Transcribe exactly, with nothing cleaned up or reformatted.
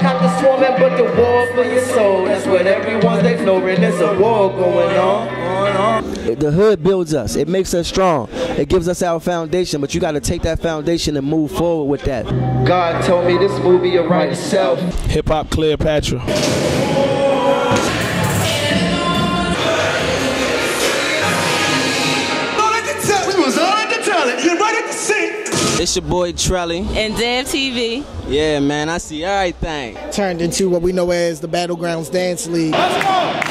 helicopters swarming, but the war for your soul. That's what everyone's they ignoring. There's a war going on, going on. The hood builds us. It makes us strong. It gives us our foundation, but you got to take that foundation and move forward with that. God told me this movie will write itself. Hip Hop Cleopatra. We was all at the toilet. You ready to sing? It's your boy Trelly. And Dev T V. Yeah, man, I see everything. Turned into what we know as the Battlegrounds Dance League. Let's go!